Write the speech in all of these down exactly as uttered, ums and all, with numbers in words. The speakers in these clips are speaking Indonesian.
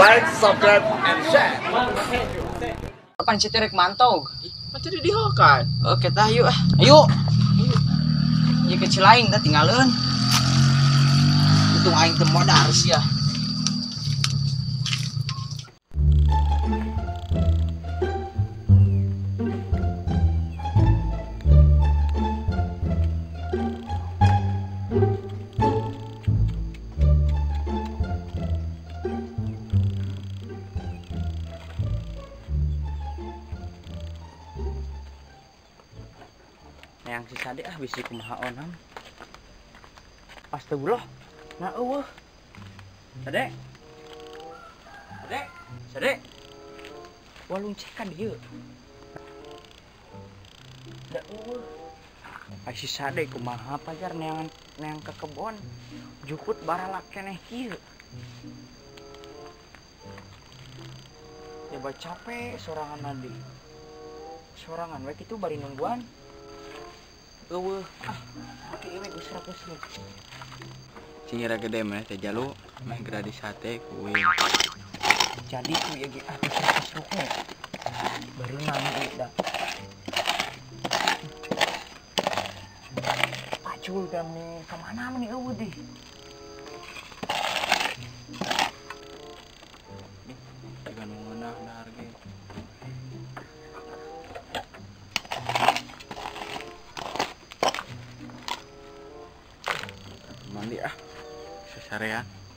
like, subscribe, and share. Kapan si Terek mantau? Macam di dihokan. Oke tah yuk ah. Ayo. Ieu kecil aing tah tinggalin. Untung aing teu modal sia. Yang si Sade ah bisi kumaha onam. Astagfirullah. Nah eueuh. Sade. Sade. Sade. Walung cekan dieu. Da eueuh. Ai si Sade kumaha pajar neangan neang ke kebon. Jukut baralak keneh kieu. Coba capek sorangan nadi. Sorangan we kitu bari nungguan. Eueuh, ah, tapi ini usrak-usruk. Cingira gede mah teh jalu mah geradi sate kuwi. Jadi ku ya ah usrak-usruknya. Baru nami da. Pacul dan nih kemana nih eueuh deh. Dengan ngeunah dahar ge. Mandi ah sesarean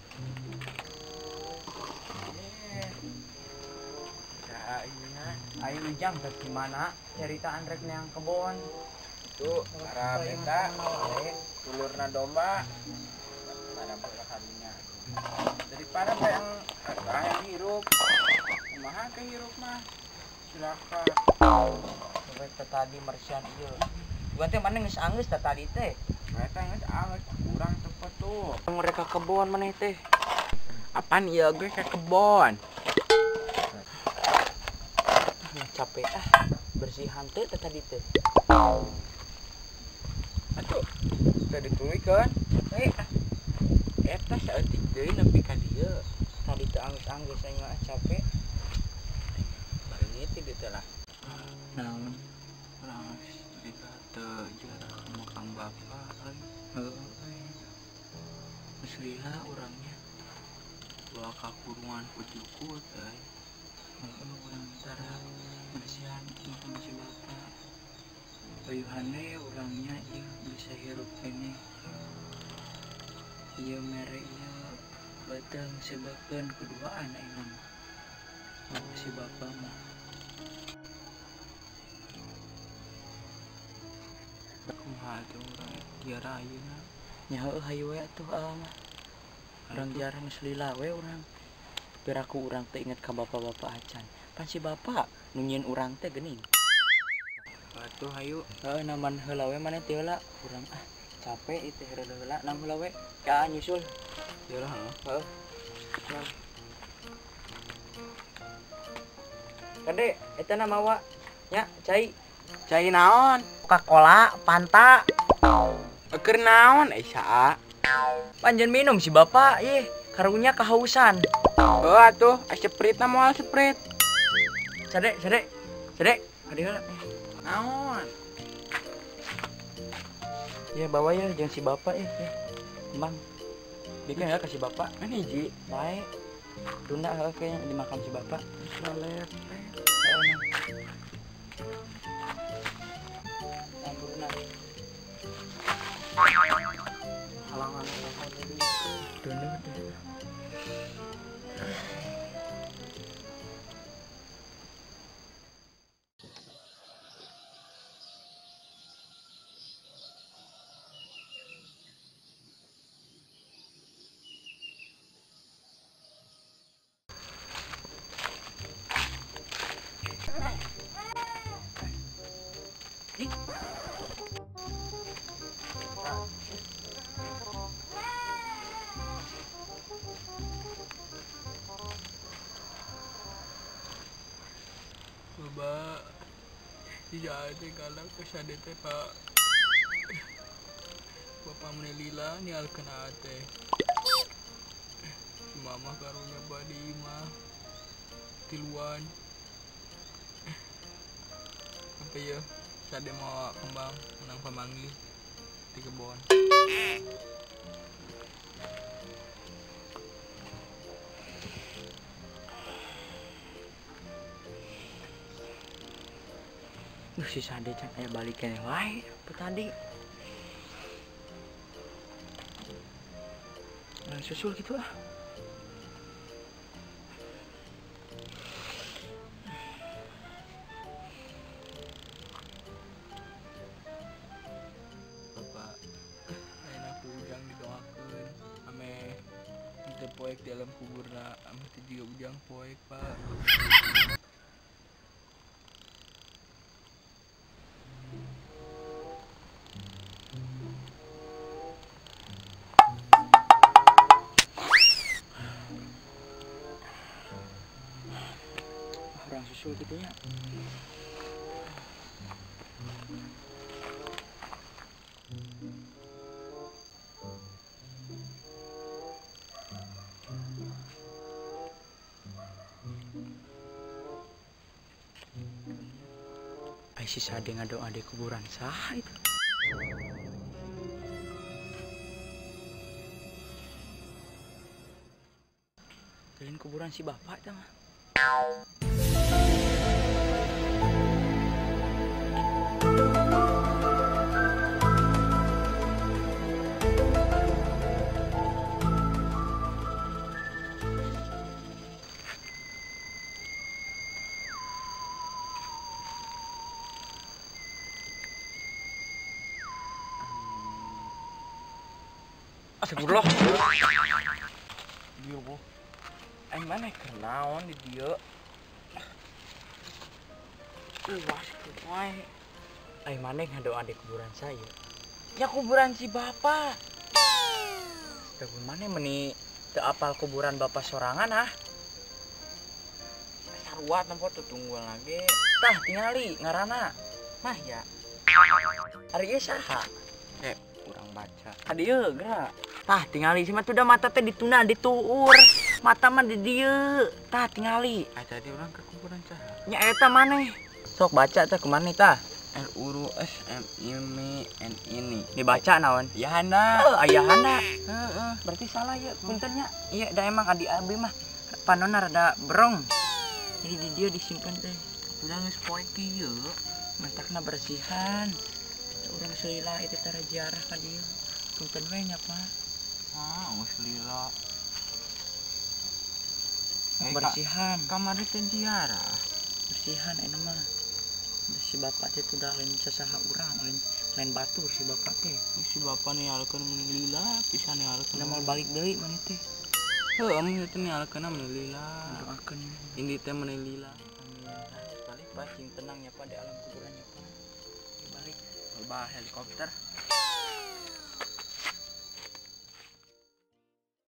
ya iya ayo ujang ke gimana cerita Andrek yang kebon tuh para beta tulurna domba pada berkalinya daripada yang yang hirup kumaha ke hirup mah silakan mereka tadi mersian ieu gua teh mana geus anggeus tadi teh mereka geus anggeus kurang cepet tuh mereka kebon maneh teh apaan iya gue ke kebon capek ah bersihan teh tadi teh atuh udah ditulikeun eh eta saeutik deui nepi ka dieu tadi teh anggeus-anggeus aing mah capek bari ngiti dieu teh lah naon urang cerita teu jarang sama Kang Bapak heuh Musliha orangnya bawa kakurungan pujukut ay heeh urang tara bersihan sama si bapak ayuhane orangnya ieu bisa hirup kene ieu mere ieu batang sebabkeun keduaan ayeuna mah si bapak mah kumaha tuh urang tiara ayeuna nya heueuh hayu we atuh ah mah urang jarang geus lila we urang piraku urang teh inget ka bapak-bapak acan pan si bapak nu nyieun urang teh geuning atuh hayu heuh naman heula we maneh teh heula urang ah capek ieu teh heula nam heula we ka nyusul ieu lah heuh Kade eta na mawa nya cai cai naon Coca-Cola Fanta keur naon eh saa panjen minum si bapak ih karunya kehausan heuh atuh es sprite na moal sprite Sade sade sade adi heula naon ya bawa ya jeung si bapak ya ya Bang bikin ya kasih bapak kan hiji baik tunda heuh kayaknya dimakan si bapak salet Ampurna halangan dulu deh Bapak jadi galak ke Sade teh Pak Bapak menelila nialkeun teh mama karunya badi mah tiluan sampai ya sade mau kembang menang pamangli di kebon. Duh si Sade can aya balikan yang lain apa tadi. Orang susul gitu ah. Bapak ayeuna ujang didoakeun ame teu poek di alam kuburna ame teu jiga ujang poek Pak. Orang susul gitu ya. Ai si Sade ngadoa di kuburan sah itu. Kalian kuburan si bapak itu mah. Astagfirullah. Dieu boh. Ai maneh keur naon di dieu? Uwas kumaha. Ai maneh ngadoa di kuburan saya. Ya kuburan si bapak. Tapi maneh meni teu apal kuburan bapak sorangan ah. Sarua tempo tutunggul lagi. Tah tingali ngaranna. Mah ya. Ari ieu saha? Eh, urang baca. Adieu geura. Tah tingali si mah tuh mata teh ditunda dituur. Mata mah di dieu. Tah tingali. Ah tadi orang ke kuburan saha? Nya eta maneh. Sok baca teh kumaneh tah. R uru S M ini N ini. Dibaca naon? Yahanda. Heuh, ayahanda. Heeh. Berarti salah ya, punten nya. Iya, da emang adi abi mah panonna rada berong. Jadi di dieu disimpen teh. Udah geus poek ieu. Mantakna bersihan. Urang seulila itu tara ziarah ka dieu. Punten we nya, Pak. Ah, geus lila. Eh, Bersihan. Kamari teh ziarah. Bersihan enak mah. Si bapak teh udah lain sasaha urang, lain lain batur si bapak teh. Si bapak nialkeun mun lila, pisan nialkeun. Udah mau balik deui maneh teh. Heuh, mun teh nialkeun mun lila. Doakeun Indi teh mun lila. amin. Balik Pak, sing tenang ya Pak di alam kuburannya Pak. Balik. Loba helikopter.